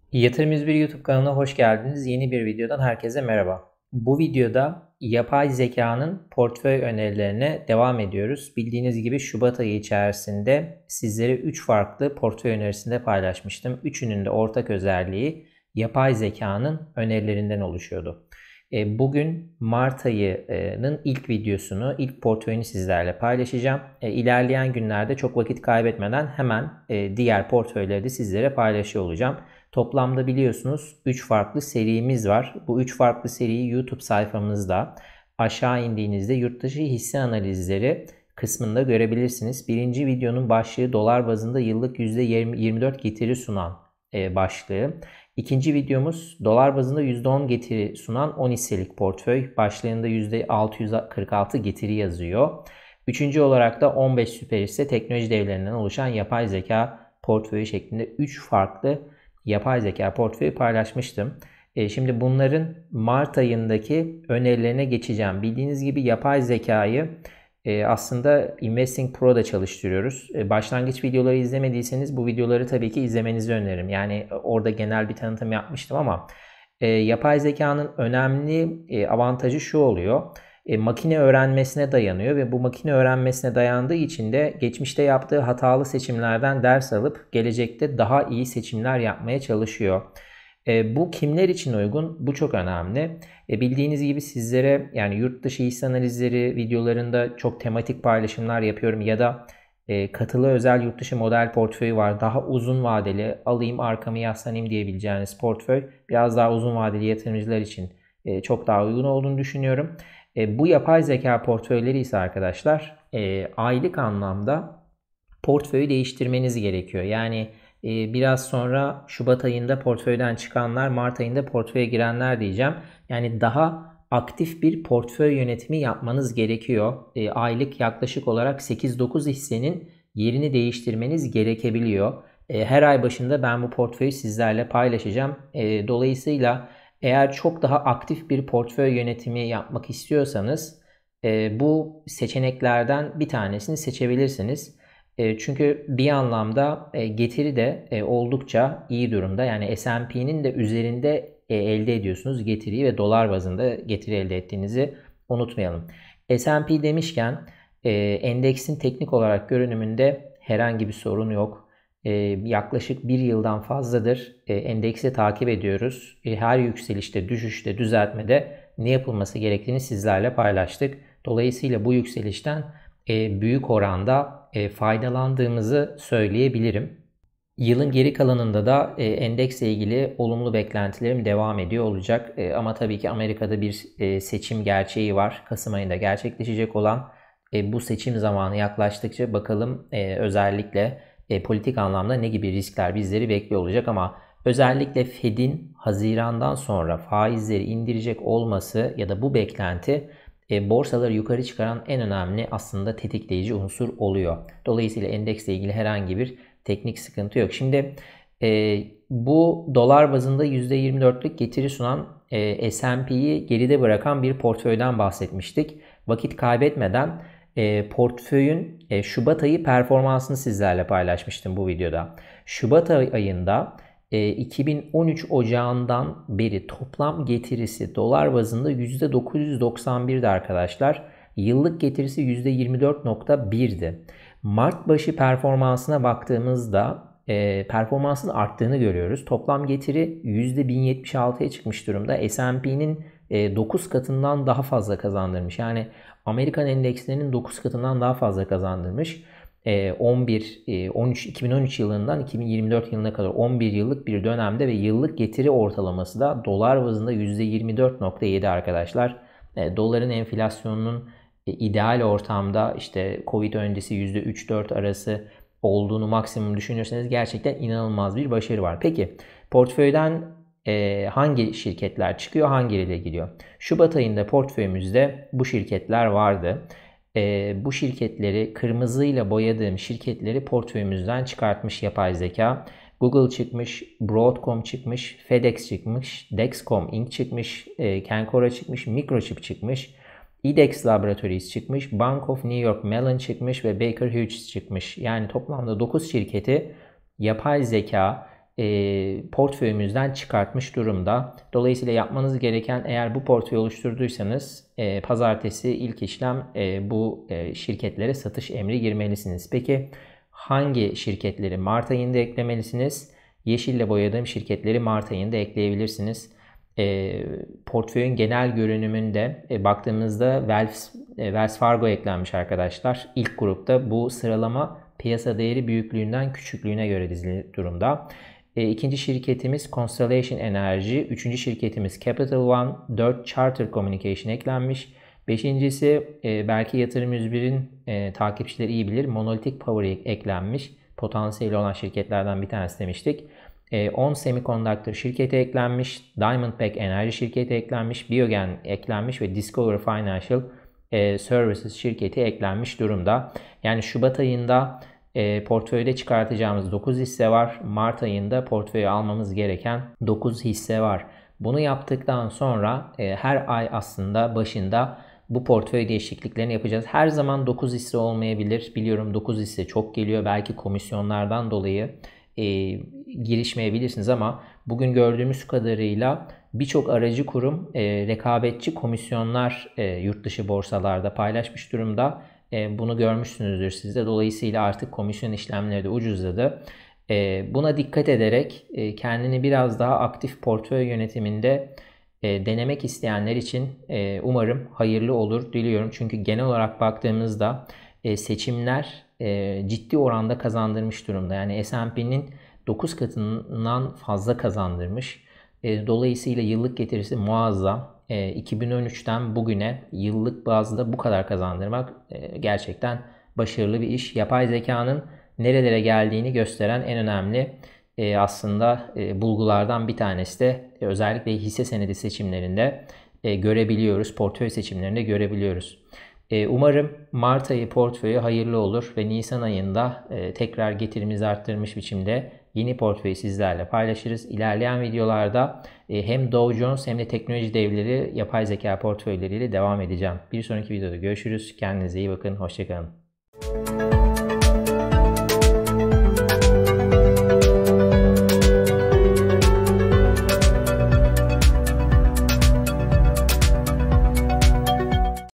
Yatırım 101 YouTube kanalına hoş geldiniz. Yeni bir videodan herkese merhaba. Bu videoda yapay zekanın portföy önerilerine devam ediyoruz. Bildiğiniz gibi Şubat ayı içerisinde sizlere 3 farklı portföy önerisinde paylaşmıştım. Üçünün de ortak özelliği yapay zekanın önerilerinden oluşuyordu. Bugün Mart ayının ilk videosunu, ilk portföyünü sizlerle paylaşacağım. İlerleyen günlerde çok vakit kaybetmeden hemen diğer portföyleri de sizlere paylaşıyor olacağım. Toplamda biliyorsunuz 3 farklı serimiz var. Bu 3 farklı seriyi YouTube sayfamızda aşağı indiğinizde yurtdışı hisse analizleri kısmında görebilirsiniz. Birinci videonun başlığı dolar bazında yıllık %24 getiri sunan başlığı. İkinci videomuz dolar bazında %10 getiri sunan 10 hisselik portföy. Başlığında %646 getiri yazıyor. Üçüncü olarak da 15 süper hisse teknoloji devlerinden oluşan yapay zeka portföyü şeklinde 3 farklı yapay zeka portföyü paylaşmıştım. Şimdi bunların Mart ayındaki önerilerine geçeceğim. Bildiğiniz gibi yapay zekayı aslında Investing Pro'da çalıştırıyoruz. Başlangıç videoları izlemediyseniz bu videoları tabii ki izlemenizi öneririm. Yani orada genel bir tanıtım yapmıştım ama yapay zekanın önemli avantajı şu oluyor. Makine öğrenmesine dayanıyor ve bu makine öğrenmesine dayandığı için de geçmişte yaptığı hatalı seçimlerden ders alıp gelecekte daha iyi seçimler yapmaya çalışıyor. Bu kimler için uygun? Bu çok önemli. Bildiğiniz gibi sizlere yani yurt dışı hisse analizleri videolarında çok tematik paylaşımlar yapıyorum ya da katılı özel yurt dışı model portföyü var. Daha uzun vadeli alayım arkamı yaslanayım diyebileceğiniz portföy biraz daha uzun vadeli yatırımcılar için çok daha uygun olduğunu düşünüyorum. Bu yapay zeka portföyleri ise arkadaşlar aylık anlamda portföyü değiştirmeniz gerekiyor. Yani biraz sonra Şubat ayında portföyden çıkanlar, Mart ayında portföye girenler diyeceğim. Yani daha aktif bir portföy yönetimi yapmanız gerekiyor. Aylık yaklaşık olarak 8-9 hissenin yerini değiştirmeniz gerekebiliyor. Her ay başında ben bu portföyü sizlerle paylaşacağım. Dolayısıyla eğer çok daha aktif bir portföy yönetimi yapmak istiyorsanız bu seçeneklerden bir tanesini seçebilirsiniz. Çünkü bir anlamda getiri de oldukça iyi durumda. Yani S&P'nin de üzerinde elde ediyorsunuz getiriyi ve dolar bazında getiri elde ettiğinizi unutmayalım. S&P demişken endeksin teknik olarak görünümünde herhangi bir sorun yok. Yaklaşık bir yıldan fazladır endeksi takip ediyoruz. Her yükselişte, düşüşte, düzeltmede ne yapılması gerektiğini sizlerle paylaştık. Dolayısıyla bu yükselişten büyük oranda faydalandığımızı söyleyebilirim. Yılın geri kalanında da endeksle ilgili olumlu beklentilerim devam ediyor olacak. Ama tabii ki Amerika'da bir seçim gerçeği var. Kasım ayında gerçekleşecek olan bu seçim zamanı yaklaştıkça bakalım özellikle politik anlamda ne gibi riskler bizleri bekliyor olacak ama özellikle Fed'in Haziran'dan sonra faizleri indirecek olması ya da bu beklenti borsaları yukarı çıkaran en önemli aslında tetikleyici unsur oluyor. Dolayısıyla endeksle ilgili herhangi bir teknik sıkıntı yok. Şimdi bu dolar bazında %24'lük getiri sunan S&P'yi geride bırakan bir portföyden bahsetmiştik. Vakit kaybetmeden portföyün Şubat ayı performansını sizlerle paylaşmıştım bu videoda. Şubat ayında 2013 Ocağı'ndan beri toplam getirisi dolar bazında %991'di arkadaşlar. Yıllık getirisi %24.1'di. Mart başı performansına baktığımızda performansın arttığını görüyoruz. Toplam getiri %1076'ya çıkmış durumda. S&P'nin 9 katından daha fazla kazandırmış. Yani Amerikan endekslerinin 9 katından daha fazla kazandırmış. 2013 yılından 2024 yılına kadar 11 yıllık bir dönemde ve yıllık getiri ortalaması da dolar bazında %24.7 arkadaşlar. Doların enflasyonunun ideal ortamda işte Covid öncesi %3-4 arası olduğunu maksimum düşünürseniz gerçekten inanılmaz bir başarı var. Peki portföyden hangi şirketler çıkıyor, hangileri gidiyor? Şubat ayında portföyümüzde bu şirketler vardı. Bu şirketleri kırmızıyla boyadığım şirketleri portföyümüzden çıkartmış yapay zeka. Google çıkmış, Broadcom çıkmış, FedEx çıkmış, Dexcom Inc. çıkmış, Kencora çıkmış, Microchip çıkmış, IDEX Laboratories çıkmış, Bank of New York Mellon çıkmış ve Baker Hughes çıkmış. Yani toplamda 9 şirketi yapay zeka portföyümüzden çıkartmış durumda. Dolayısıyla yapmanız gereken, eğer bu portföyü oluşturduysanız pazartesi ilk işlem bu şirketlere satış emri girmelisiniz. Peki hangi şirketleri Mart ayında eklemelisiniz? Yeşille boyadığım şirketleri Mart ayında ekleyebilirsiniz. Portföyün genel görünümünde baktığımızda Wells Fargo eklenmiş arkadaşlar. İlk grupta bu sıralama piyasa değeri büyüklüğünden küçüklüğüne göre dizili durumda. İkinci şirketimiz Constellation Energy, üçüncü şirketimiz Capital One, 4 Charter Communication eklenmiş. Beşincisi belki Yatırım 101'in takipçileri iyi bilir, Monolithic Power eklenmiş. Potansiyeli olan şirketlerden bir tanesi demiştik. 10 Semiconductor şirketi eklenmiş, Diamondback Enerji şirketi eklenmiş, Biogen eklenmiş ve Discover Financial Services şirketi eklenmiş durumda. Yani Şubat ayında portföyde çıkartacağımız 9 hisse var. Mart ayında portföye almamız gereken 9 hisse var. Bunu yaptıktan sonra her ay aslında başında bu portföy değişikliklerini yapacağız. Her zaman 9 hisse olmayabilir. Biliyorum 9 hisse çok geliyor. Belki komisyonlardan dolayı girişmeyebilirsiniz ama bugün gördüğümüz kadarıyla birçok aracı kurum rekabetçi komisyonlar yurt dışı borsalarda paylaşmış durumda. Bunu görmüşsünüzdür siz de. Dolayısıyla artık komisyon işlemleri de ucuzladı. Buna dikkat ederek kendini biraz daha aktif portföy yönetiminde denemek isteyenler için umarım hayırlı olur diliyorum. Çünkü genel olarak baktığımızda seçimler ciddi oranda kazandırmış durumda. Yani S&P'nin 9 katından fazla kazandırmış. Dolayısıyla yıllık getirisi muazzam. 2013'ten bugüne yıllık bazda bu kadar kazandırmak gerçekten başarılı bir iş. Yapay zekanın nerelere geldiğini gösteren en önemli aslında bulgulardan bir tanesi de özellikle hisse senedi seçimlerinde görebiliyoruz. Portföy seçimlerinde görebiliyoruz. Umarım Mart ayı portföyü hayırlı olur ve Nisan ayında tekrar getirimizi arttırmış biçimde yeni portföyü sizlerle paylaşırız. İlerleyen videolarda hem Dow Jones hem de teknoloji devleri yapay zeka portföyleriyle devam edeceğim. Bir sonraki videoda görüşürüz. Kendinize iyi bakın. Hoşça kalın.